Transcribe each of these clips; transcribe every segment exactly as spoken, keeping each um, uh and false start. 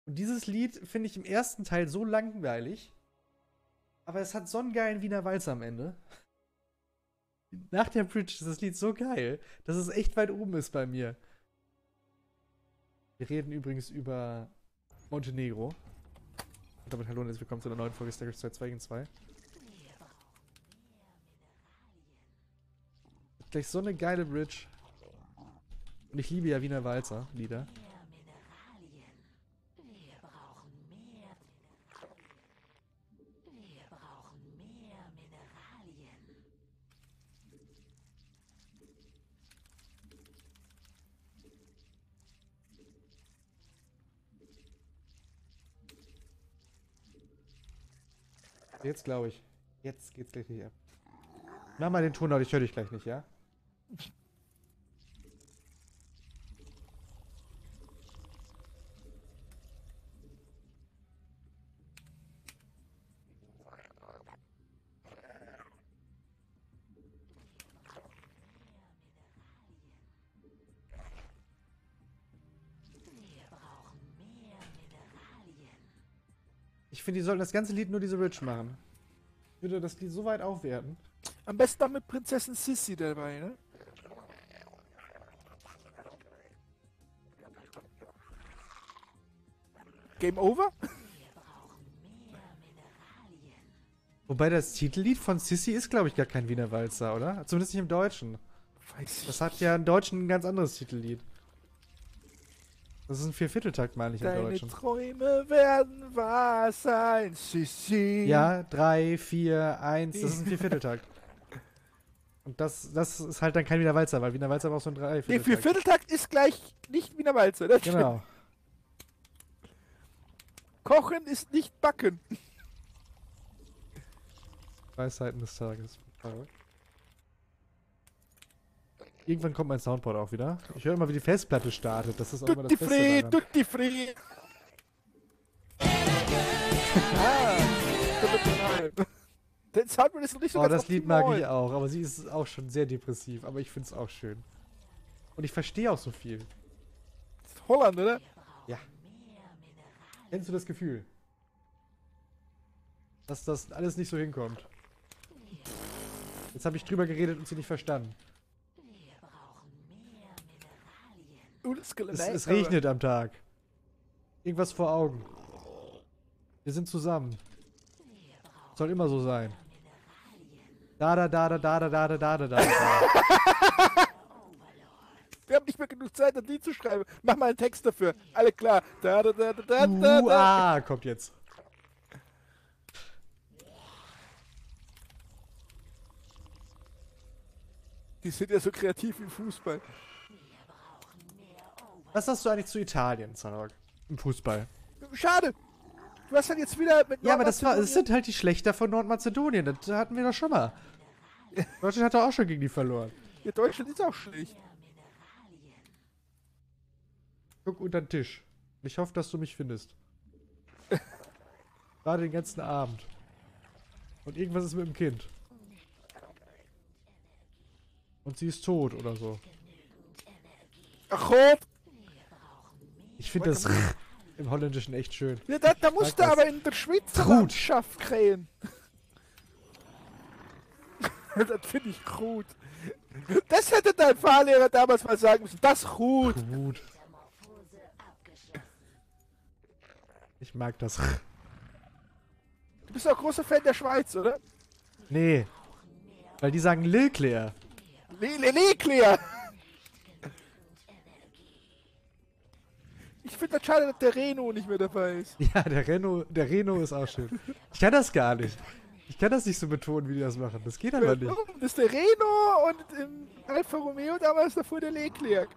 Und dieses Lied finde ich im ersten Teil so langweilig. Aber es hat so einen geilen Wiener Walzer am Ende. Nach der Bridge ist das Lied so geil, dass es echt weit oben ist bei mir. Wir reden übrigens über Montenegro. Und damit hallo und herzlich willkommen zu einer neuen Folge Stackers zwei gegen zwei. Gleich so eine geile Bridge. Und ich liebe ja Wiener Walzer Lieder. Jetzt glaube ich. Jetzt geht's gleich nicht ab. Mach mal den Ton laut, ich höre dich gleich nicht, ja? Ich finde, die sollten das ganze Lied nur diese Bridge machen. Ich würde das Lied so weit aufwerten. Am besten noch mit Prinzessin Sissi dabei, ne? Game over? Wobei das Titellied von Sissi ist, glaube ich, gar kein Wiener Walzer, oder? Zumindest nicht im Deutschen. Weiß ich. Das hat ja im Deutschen ein ganz anderes Titellied. Das ist ein Viervierteltakt, meine ich, im Deine Deutschen. Träume werden wahr sein, Sissi. Ja, drei, vier, eins, das ist ein Viervierteltakt. Und das, das ist halt dann kein Wiener Walzer, weil Wiener Walzer braucht so ein Nee, Dreivierteltakt. für Vierteltakt ist gleich nicht Wiener Walzer. Das stimmt. Genau. Kochen ist nicht backen. Weisheiten des Tages. Irgendwann kommt mein Soundboard auch wieder. Ich höre immer, wie die Festplatte startet. Das ist auch immer das Tutti Beste free, daran. tutti free. Ah, den Soundboard ist noch nicht so Oh, ganz das Lied mag optimal. ich auch, aber sie ist auch schon sehr depressiv. Aber ich finde es auch schön. Und ich verstehe auch so viel. Das ist Holland, oder? Ja. Kennst du das Gefühl? Dass das alles nicht so hinkommt. Jetzt habe ich drüber geredet und sie nicht verstanden. Es, es regnet am Tag. Irgendwas vor Augen. Wir sind zusammen. Soll immer so sein. Da da da da da da da da da da da. Wir haben nicht mehr genug Zeit, ein Lied zu schreiben. Mach mal einen Text dafür. Alle klar. Da da da da da da. U A kommt jetzt. Die sind ja so kreativ im Fußball. Was sagst du eigentlich zu Italien, Zarok? Im Fußball. Schade. Du hast dann jetzt wieder mit Ja, aber das war, es Nordmazedonien- sind halt die Schlechter von Nordmazedonien. Das hatten wir doch schon mal. Deutschland hat doch auch schon gegen die verloren. Ja, Deutschland ist auch schlecht. Guck unter den Tisch. Ich hoffe, dass du mich findest. Gerade den ganzen Abend. Und irgendwas ist mit dem Kind. Und sie ist tot oder so. Ach, Gott. Ich finde das im Holländischen echt schön. Ja, da, da musst du das. aber in der Schweizer Trut. Landschaft krähen. Das finde ich gut. Das hätte dein Fahrlehrer damals mal sagen müssen. Das ist gut. Gut. Ich mag das. Du bist auch großer Fan der Schweiz, oder? Nee. Weil die sagen Lilclair. Le Le Leclerc. Ich finde das schade, dass der Reno nicht mehr dabei ist. Ja, der Renault, der Renault ist auch schön. Ich kann das gar nicht. Ich kann das nicht so betonen, wie die das machen. Das geht aber nicht. Warum? Das ist der Reno und im Alfa Romeo damals davor der Leclerc.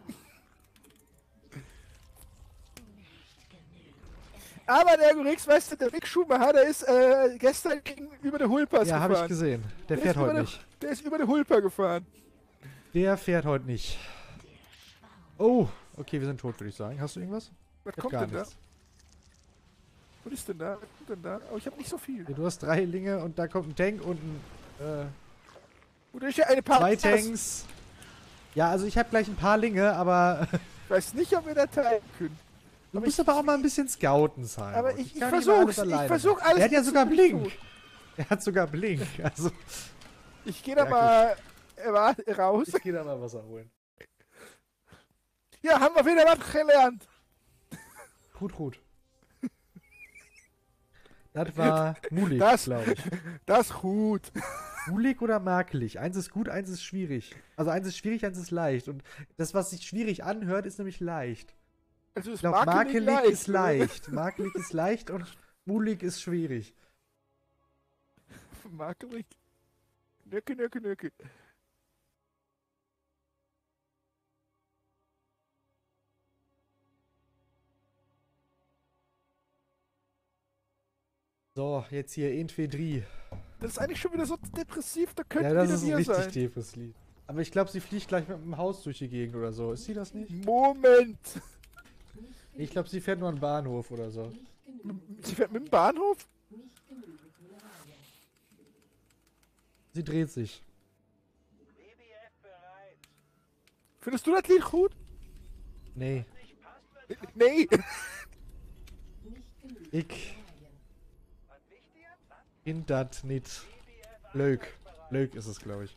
Aber der Gorix, weißt du, der Mick Schumacher, der ist äh, gestern gegenüber der Hulpers Ja, gefahren. habe ich gesehen. Der Der fährt ist über heute der- nicht. Der ist über der Hulper gefahren. Der fährt heute nicht. Oh, okay, wir sind tot, würde ich sagen. Hast du irgendwas? Was Ich hab kommt gar denn da? nichts. Was ist denn da? Was kommt denn da? Oh, ich habe nicht so viel. Ja, du hast drei Linge und da kommt ein Tank und ein, äh, Oder ist ja eine Paar zwei Tanks. Ja, also ich habe gleich ein paar Linge, aber Ich weiß nicht, ob wir da teilen können. Du musst aber auch mal ein bisschen scouten, Cyrock. Aber ich, ich kann nicht immer versuch's, alles ich alleine versuch machen. alles. Er hat ja was sogar ich Blink. tue. Er hat sogar Blink. Also, Ich gehe da Ja, mal äh, warte, raus. ich gehe da mal Wasser holen. Ja, haben wir wieder was gelernt. Gut, gut. Das war mulig, Das- glaube ich. Das ist gut. Mulig oder makelig? Eins ist gut, eins ist schwierig. Also eins ist schwierig, eins ist leicht. Und das, was sich schwierig anhört, ist nämlich leicht. Also Ich ist glaube, makelig makelig leicht, ist oder? leicht. Makelig ist leicht und mulig ist schwierig. Makelig. Nöcke, nöcke, nöcke. So, jetzt hier Entwedri. Das ist eigentlich schon wieder so depressiv, da könnte Ja, das wieder ist ein wir richtig sein. tiefes Lied. Aber ich glaube, sie fliegt gleich mit dem Haus durch die Gegend oder so. Ist sie das nicht? Moment. Ich glaube, sie fährt nur an den Bahnhof oder so. Sie fährt mit dem Bahnhof? Sie dreht sich. Findest du das Lied gut? Nee. Nee. Ich find das nicht. Leuk. Leuk ist es, glaube ich.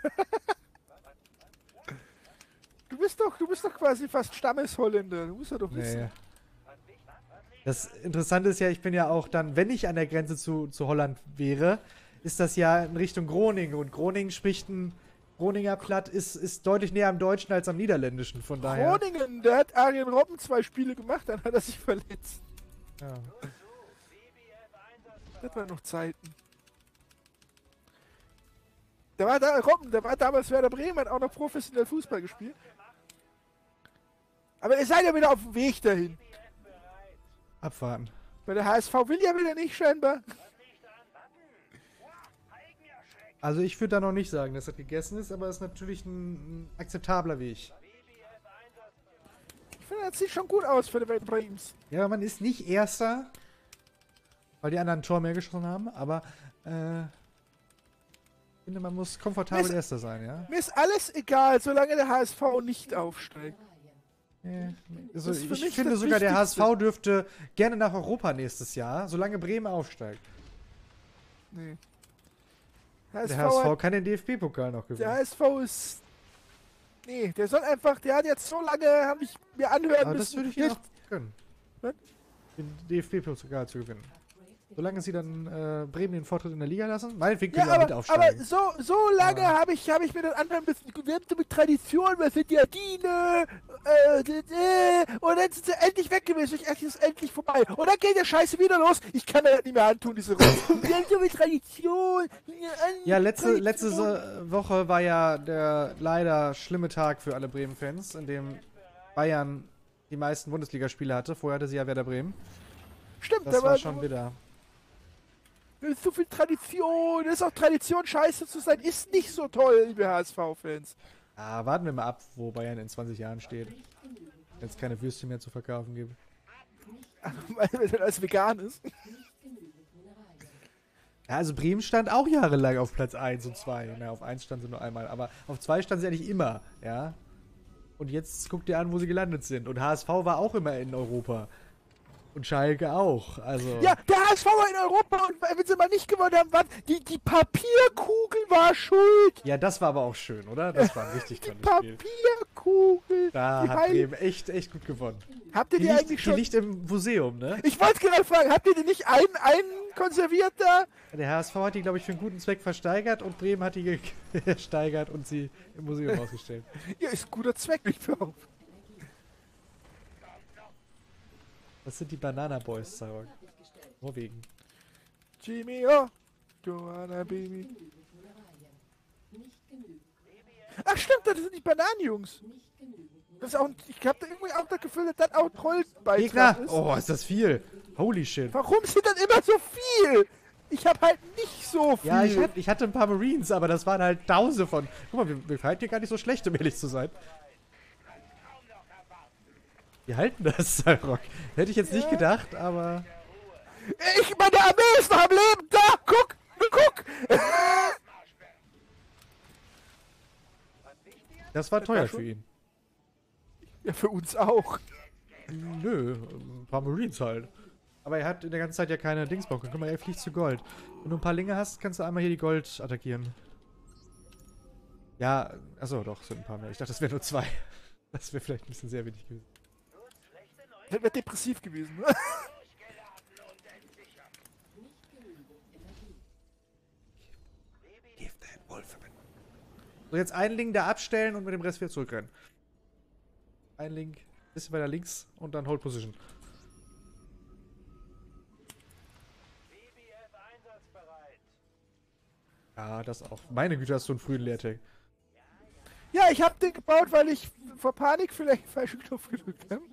Du bist doch, du bist doch quasi fast Stammesholländer. Du musst ja doch wissen. Nee. Das Interessante ist ja, ich bin ja auch dann, wenn ich an der Grenze zu, zu Holland wäre, ist das ja in Richtung Groningen. Und Groningen spricht ein Groninger Platt, ist, ist deutlich näher am Deutschen als am Niederländischen. Von daher. Groningen, da hat Arjen Robben zwei Spiele gemacht, dann hat er sich verletzt. Ja. Das waren noch Zeiten. Da war da Robben, der war damals Werder Bremen, hat auch noch professionell Fußball gespielt. Aber ihr seid ja wieder auf dem Weg dahin. Abwarten. Weil der H S V will ja wieder nicht scheinbar. Also ich würde da noch nicht sagen, dass das gegessen ist, aber es ist natürlich ein, ein akzeptabler Weg. Ich finde, das sieht schon gut aus für die Werder Brems. Ja, man ist nicht Erster, weil die anderen ein Tor mehr geschossen haben, aber äh, ich finde, man muss komfortabel Mir ist- Erster sein, ja? Mir ist alles egal, solange der H S V nicht aufsteigt. Ja, also Das ist für ich mich finde das sogar, der H S V Wichtigste. dürfte gerne nach Europa nächstes Jahr, solange Bremen aufsteigt. Nee. Der H S V hat, kann den D F B-Pokal noch der gewinnen. H S V ist... Nee, der soll einfach... Der hat jetzt so lange, habe ich mir anhören Aber müssen. das würde ich ihm Jetzt- auch gönnen. Was? Den D F B-Pokal zu gewinnen. Solange sie dann äh, Bremen den Vortritt in der Liga lassen, meinetwegen Ja, können sie auch mit aber, aber aufsteigen. so, so lange Aber- habe ich, hab ich mir das anhören müssen. Wir haben so mit Tradition, wir sind ja Diene, äh, d- d- und dann sind sie endlich weg gewesen. Ich dachte, es ist endlich vorbei. Und dann geht der Scheiße wieder los. Ich kann mir das nicht mehr antun, diese Runde. Wir haben so mit Tradition. Ja, letzte, Tradition. letzte so Woche war ja der leider schlimme Tag für alle Bremen-Fans, in dem Bayern die meisten Bundesligaspiele hatte. Vorher hatte sie ja Werder Bremen. Stimmt, Das aber war schon bitter. das ist so viel Tradition. Das ist auch Tradition, Scheiße zu sein. Ist nicht so toll, liebe H S V-Fans. Ah, warten wir mal ab, wo Bayern in zwanzig Jahren steht. Wenn es keine Würstchen mehr zu verkaufen gibt. Weil das alles vegan ist. Ja, also Bremen stand auch jahrelang auf Platz eins und zwei. Na, auf eins stand sie nur einmal, aber auf zwei stand sie eigentlich immer, ja. Und jetzt guckt ihr an, wo sie gelandet sind. Und H S V war auch immer in Europa. Und Schalke auch, also... Ja, der H S V war in Europa und wenn sie mal nicht gewonnen haben, was? Die, die Papierkugel war schuld. Ja, das war aber auch schön, oder? Das war ein richtig Die tolles Spiel. Papierkugel. Da die hat Heil- Bremen echt, echt gut gewonnen. Habt ihr Die die, liegt, eigentlich die schon... liegt im Museum, ne? Ich wollte gerade fragen, habt ihr die nicht ein, ein konserviert da? Der H S V hat die, glaube ich, für einen guten Zweck versteigert und Bremen hat die gesteigert und sie im Museum ausgestellt. Ja, ist ein guter Zweck, ich glaube. Das sind die Banana Boys, Cyrock. Norwegen. Jimmy, oh, Joanna Baby. Ach stimmt, das sind die Bananenjungs. Das ist auch, ich habe da irgendwie auch das Gefühl, dass das auch ein Trollbeitrag Gegner! ist. Oh, ist das viel! Holy shit. Warum sind das immer so viel? Ich habe halt nicht so viel. Ja, ich, hat, ich hatte ein paar Marines, aber das waren halt Tausende von. Guck mal, wir, wir halten hier gar nicht so schlecht, um ehrlich zu sein. Wir halten das, Cyrock. Hätte ich jetzt nicht gedacht, aber. Ich, meine Armee ist noch am Leben. Da, guck, guck. Das war teuer schon? für ihn. Ja, für uns auch. Nö, ein paar Marines halt. Aber er hat in der ganzen Zeit ja keine Dingsbock. Dann guck mal, er fliegt zu Gold. Wenn du ein paar Linge hast, kannst du einmal hier die Gold attackieren. Ja, achso, doch, sind ein paar mehr. Ich dachte, das wären nur zwei. Das wäre vielleicht ein bisschen sehr wenig gewesen. Ich wäre depressiv gewesen. So, jetzt einen Link da abstellen und mit dem Rest wieder zurückrennen. Ein Link, bisschen weiter links und dann Hold Position. Ja, das auch. Meine Güte, hast du einen frühen Leertag. Ja, ich habe den gebaut, weil ich vor Panik vielleicht den falschen Knopf gedrückt habe.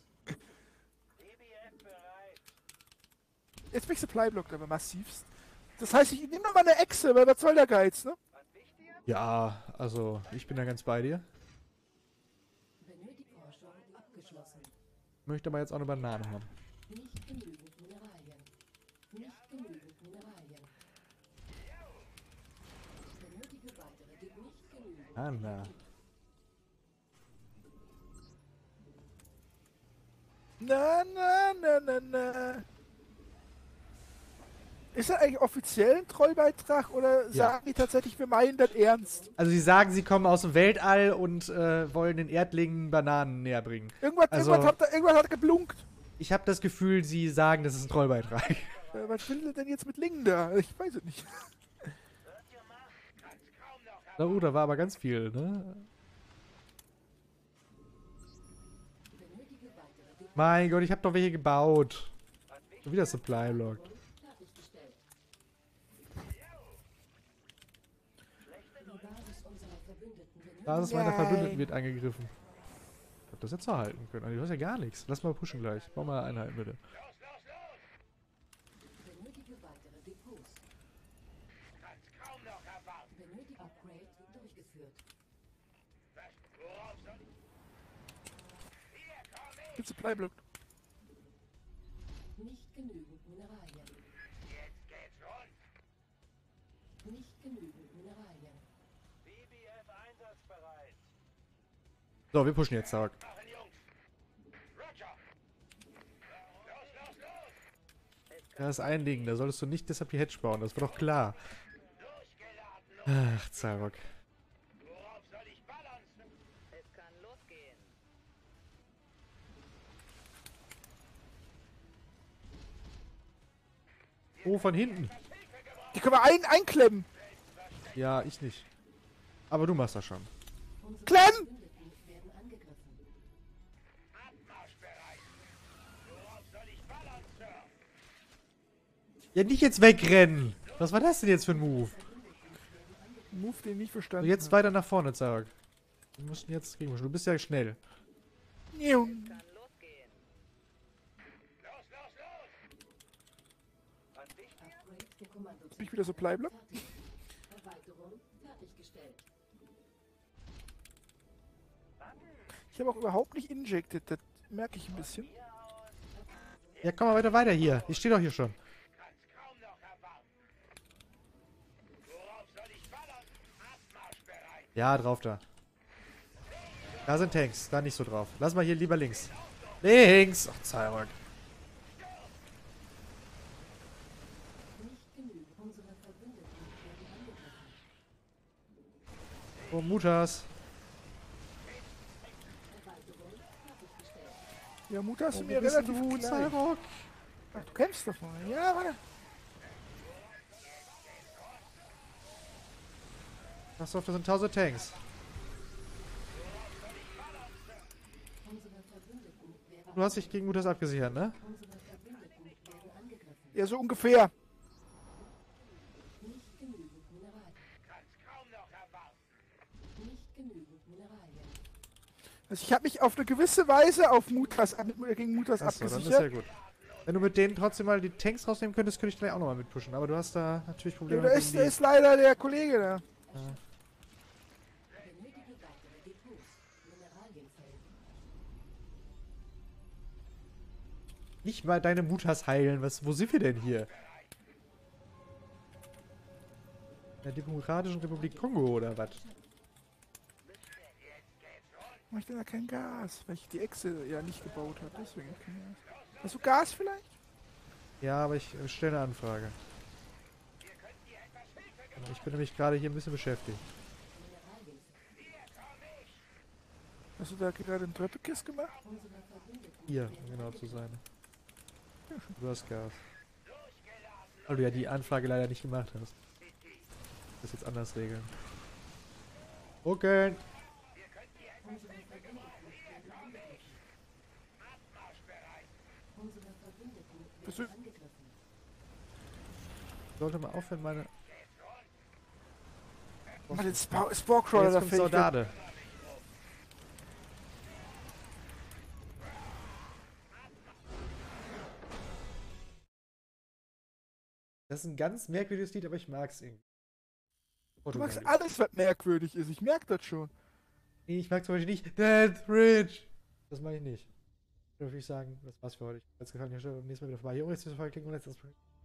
Jetzt bin ich Supply-Block, aber massivst. Das heißt, ich nehme noch mal eine Echse, weil was soll der Geiz, ne? Ja, also, ich bin da ganz bei dir. Ich möchte aber jetzt auch eine Banane haben. Nicht genügend Mineralien. Nicht genügend Mineralien. Benötige weitere, gibt nicht genügend. Anna. Na, na, na, na, na. Ist das eigentlich offiziell ein Trollbeitrag oder Ja. sagen die tatsächlich, wir meinen das ernst? Also sie sagen, sie kommen aus dem Weltall und äh, wollen den Erdlingen Bananen näher bringen. Irgendwas, Also- irgendwas, hat, da, irgendwas hat geblunkt. Ich habe das Gefühl, sie sagen, das ist ein Trollbeitrag. Äh, was will er denn jetzt mit Lingen da? Ich weiß es nicht. Na gut, da war aber ganz viel, ne? Mein Gott, ich habe doch welche gebaut. Schon wieder Supply Block. Fertiggestellt. Die Basis unserer Verbündeten wird Basis meiner Nein. Verbündeten wird angegriffen. Ich hab das jetzt erhalten können. Also, du hast ja gar nichts. Lass mal pushen gleich. Bau mal Einheiten bitte. benötige weitere Depots. Benötige Upgrade durchgeführt. Gibt Supply-Block. Nicht genügend Mineralien. Nicht genügend Mineralien. So, wir pushen jetzt, Tag. Da ist ein Ding, da solltest du nicht deshalb die Hedge bauen, das war doch klar. Ach, Zarok. Es kann losgehen. Oh, von hinten. Die können wir ein einklemmen. Ja, ich nicht. Aber du machst das schon. Klemm! Verbündeten werden angegriffen. Ja, nicht jetzt wegrennen. Was war das denn jetzt für ein Move? Move, den ich nicht So, verstanden jetzt weiter nach vorne, Zarok. Wir müssen jetzt gegenpushen. Du bist ja schnell. habe. Niu. Kann losgehen. Upgrade der Kommando. Bin ich wieder Supply-Block? Fertig. Erweiterung fertiggestellt. Ich habe auch überhaupt nicht injected, das merke ich ein bisschen. Ja, komm mal weiter, weiter hier. Ich stehe doch hier schon. Ja, drauf da. Da sind Tanks, da nicht so drauf. Lass mal hier lieber links. Links! Ach, Zarok. Nicht genügend. Unsere Verbündeten werden angegriffen. Oh, Mutas. Erweiterung fertiggestellt. Ja, Mutter hast du Oh, mir wo bist relativ du, klein. Zarok? Ach, du kämpfst doch mal. Ja, warte. Pass auf, das sind tausend Tanks. Unsere Verbündeten werden, Du hast dich gegen Mutas abgesichert, ne? unsere Verbündeten werden angegriffen. Ja, so ungefähr. Nicht genügend Mineralien. Nicht genügend Mineralien. Also ich habe mich auf eine gewisse Weise auf Mutas, ab- gegen Mutas Achso, dann ist abgesichert. ja gut. Wenn du mit denen trotzdem mal die Tanks rausnehmen könntest, könnte ich gleich auch nochmal mitpushen. Aber du hast da natürlich Ja, Probleme da mit ist, die... da ist leider der Kollege da. Benötige weitere Depots. Mineralienfeld. Nicht mal deine Mutas heilen. Was, wo sind wir denn hier? In der Demokratischen Republik Kongo oder was? Mach ich denn da kein Gas? Weil ich die Echse ja nicht gebaut habe, deswegen hab ich kein Gas. Hast du Gas vielleicht? Ja, aber ich äh, stelle eine Anfrage. Ich bin nämlich gerade hier ein bisschen beschäftigt. Hast du da gerade einen Tröppekiss gemacht? Hier, um genau zu sein. Du hast Gas. Weil du ja die Anfrage leider nicht gemacht hast. Das jetzt anders regeln. Okay. Bist du Sollte mal aufhören, meine... mal den Sp Sporecrawler Jetzt da kommt fähig. Saudade. Das ist ein ganz merkwürdiges Lied, aber ich mag's irgendwie. Du magst Portugal. alles, was merkwürdig ist. Ich merke das schon. Nee, ich mag zum Beispiel nicht Death Rich. Das mag ich nicht. Dann würde ich sagen, das war's für heute. Wenn es gefallen hat, schaut beim nächsten Mal wieder vorbei. Hier, übrigens, das war klicken und letztes Mal.